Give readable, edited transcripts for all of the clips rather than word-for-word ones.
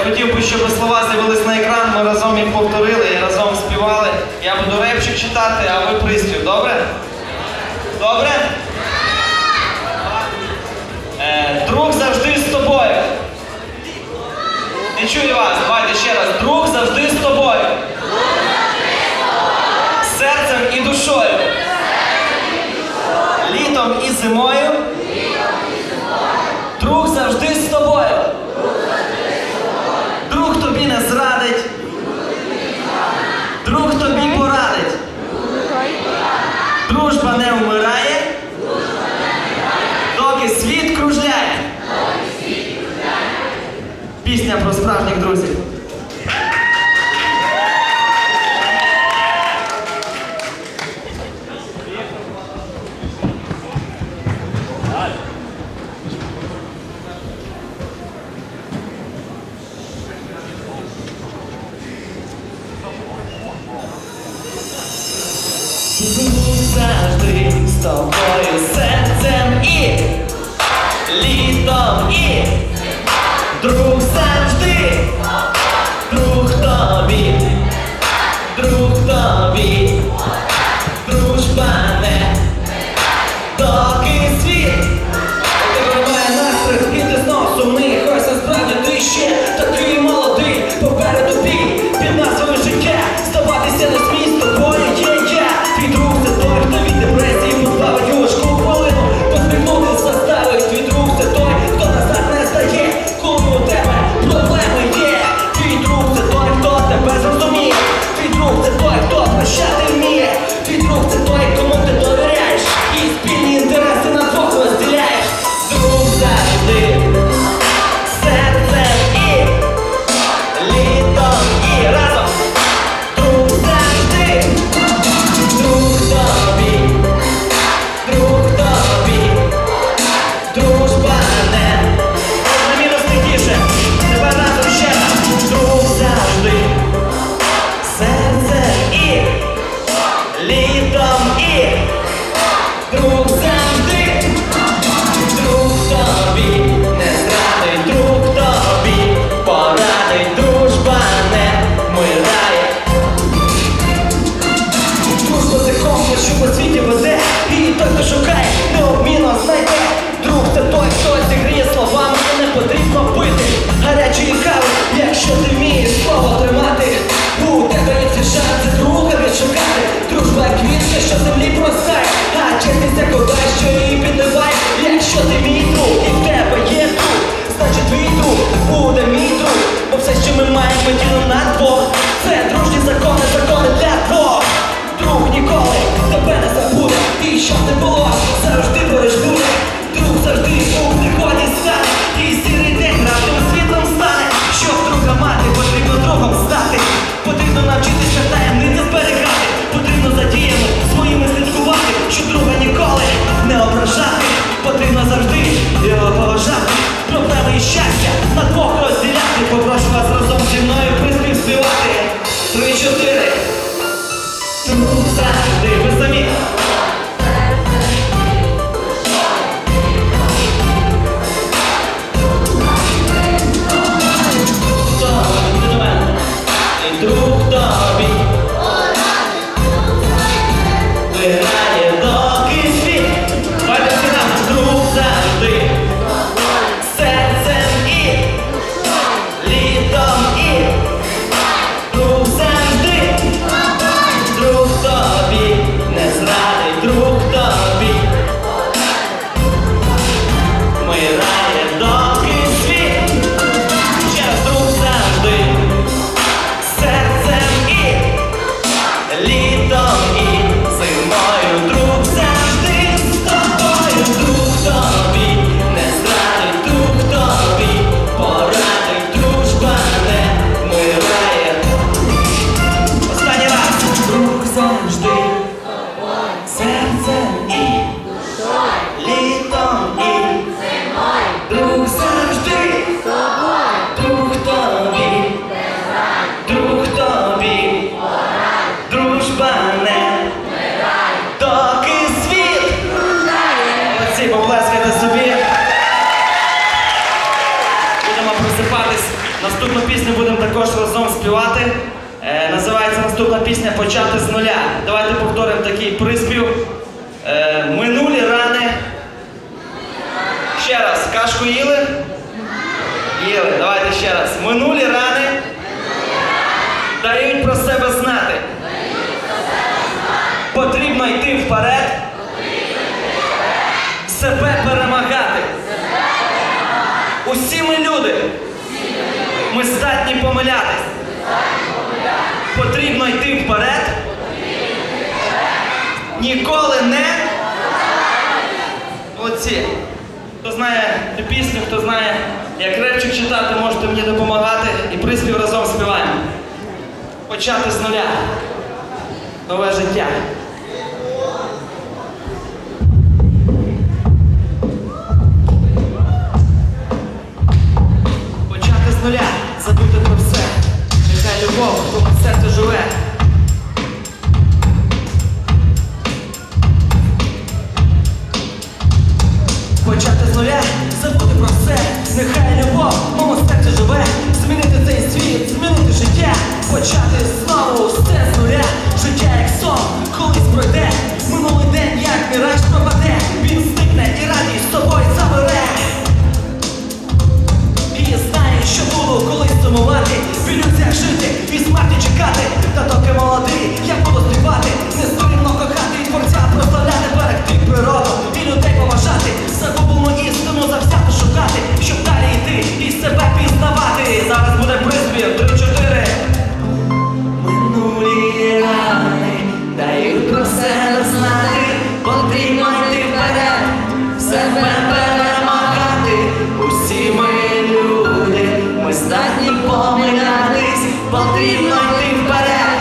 Я хотів би, щоб слова з'явились на екран, ми разом їх повторили і разом співали. Я буду репчик читати, а ви приспів, добре? Добре? Друг завжди з тобою. Не чую вас, давайте ще раз. Друг завжди з тобою. Серцем і душою. Літом і зимою. Друг завжди з тобою. Друг тобі не зрадить. Друг тобі порадить. Дружба не вмирає, доки світ кружляє. Пісня про справжніх друзів. Завжди з тобою серцем і літом і друг завжди, друг тобі, дружба не доки світ. Тебе має настрій, і ти знов сумний, хоч насправді ти ще такий молодий. Попереду бій, під назвою життя, здаватися не смій, з тобою є я. Твій друг це той, хто від депресії позбавить у важку хвилину. Посміхнутись заставить, твій друг це той, хто назад не здає, коли у тебе проблеми є. Твій друг це той, хто тебе зрозуміє. Твій друг це той, хто прощати вміє. Твій друг це той, кому ти довіряєш, і спільні інтереси на двох розділяєш. Друг завжди, серцем і літом і разом. Друг завжди, друг тобі, дружба не. На мінус тихіше, тепер разом ще раз. Друг завжди, серце і літом і друг завжди, друг тобі не зрадить, друг тобі порадить, дружба не вмирає. Дружба це компас, що по світі веде, і той, хто шукає, неодмінно знайде. Друг це той, хто зігріє словами, що не потрібно пити гарячої кави, якщо ти вмієш слово тримати. У тебе є всі шанси друга відшукати. Дружба як квітка, що землі простає, а чесність як вода, що її підливає. Якщо ти мій друг і в тебе є друг, значить твій друг буде мій друг. Бо все, що ми маємо, діло на двох. Це дружні закони, закони для двох. Друг ніколи тебе не забуде, і що не було, завжди будеш буде. Друг завжди у пригоді стане, і сірий день раптом світлом стане. Щоб друга мати, потрібно другом стати. Потрібно навчитися таємниці зберігати. Потрібно за діями своїми слідкувати, щоб друга ніколи не ображати. Потрібно завжди пісню будемо також разом співати. Називається наступна пісня «Почати з нуля». Давайте повторимо такий приспів. Минулі рани. Ще раз. Кашку їли? Їли. Давайте ще раз. Минулі рани дають про себе знати. Потрібно йти вперед. Себе перемагати. Усі ми люди. Ми здатні помилятись. Потрібно йти вперед. Ніколи не. Оці. Хто знає цю пісню, хто знає, як репчик читати, можете мені допомагати. І приспів разом співаємо. Почати з нуля. Нове життя. Почати з нуля, забути про все. Нехай любов в твоєму серці живе. Почати з нуля, забути про все. Нехай любов в моєму серці живе. Змінити цей світ, змінити життя. Почати знову все з нуля. Життя як сон, колись пройде. Минулий день як міраж пропаде. Він зникне і радість з тобою забере. І я знаю, що буду колись сумувати. В ілюзіях жити і смерті чекати. Та доки молодий, я буду співати. Не соромно кохати і творця прославляти. Берегти природу і людей поважати. Загублену істину завзято шукати. Щоб далі йти і себе пізнавати. Зараз буде приспів 3-4. Минулі рани дають про себе знати. Потрібно йти вперед, себе перемагати. Усі ми люди, ми здатні помилятись. Потрібно йти вперед.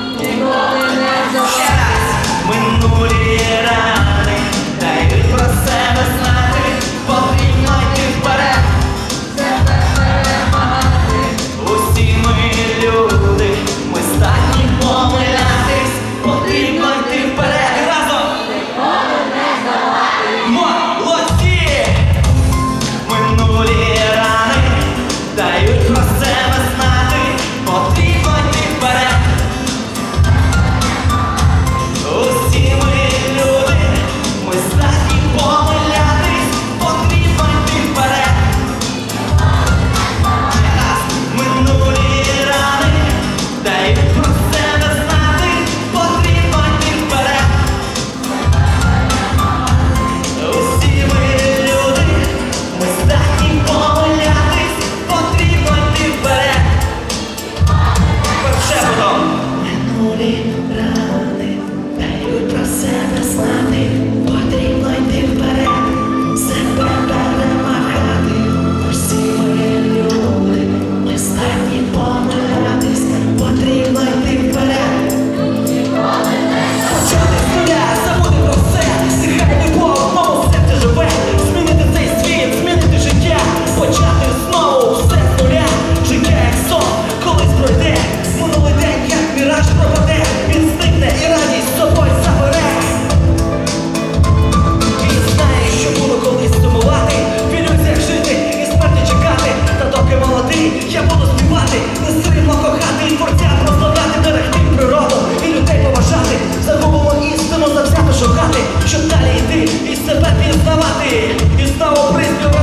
Ще раз. Минулі рани дають про себе знати. Потрібно йти вперед. Себе перемагати. Усі ми люди, ми здатні помилятись. Потрібно йти вперед. Разом. Молодці! Минулі рани дають про себе знати. Потрібно йти вперед. Усі ми люди, ми здатні помилятись. Потрібно йти вперед. Минулі рани дають про себе знати. Потрібно йти вперед. Усі ми люди, ми здатні помилятись. Потрібно йти вперед. Перше потом. Минулі рани дають про себе знати. Потрібно йти вперед. Себе перемагати. Усі ми люди, ми здатні помилятись. Потрібно йти вперед. Почати з нуля, забути про все. Нехай любов в моєму серці живе. Змінити цей світ, змінити життя. Почати знову все з нуля. Життя як сон, колись пройде. Минулий день як міраж пропаде. Він зникне і радість з собою забере. І знає, що буду колись сумувати. В ілюзіях жити і смерті чекати. Та доки молодий, я буду співати. Не соромно кохати і творця прославляти. Берегти природу і людей поважати. Загублену істину завзято шукати. Щоб далі йти і себе пізнавати. І знову приспів